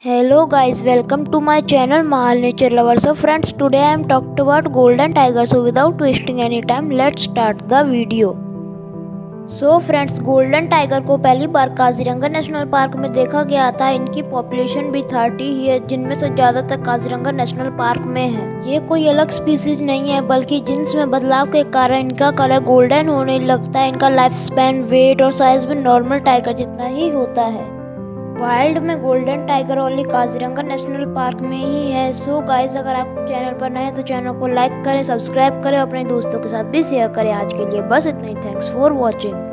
Hello guys, welcome to my channel Mahal Nature Lover. So friends, today I am talking about golden tiger. So without wasting any time, let's start the video. So friends, golden tiger को पहली बार Kaziranga national park में देखा गया था। इनकी population भी 30 ही है, जिनमें से ज़्यादातर काजीरंगा नेशनल पार्क में है। ये कोई अलग स्पीसीज नहीं है, बल्कि जिन्स में बदलाव के कारण इनका कलर गोल्डन होने लगता है। इनका लाइफ स्पैन, वेट और साइज भी नॉर्मल टाइगर जितना ही होता है। वाइल्ड में golden tiger only Kaziranga national park में ही है। सो गाइस, अगर आप चैनल पर नए हैं तो चैनल को लाइक करें, सब्सक्राइब करें, अपने दोस्तों के साथ भी शेयर करें। आज के लिए बस इतना ही। Thanks for watching.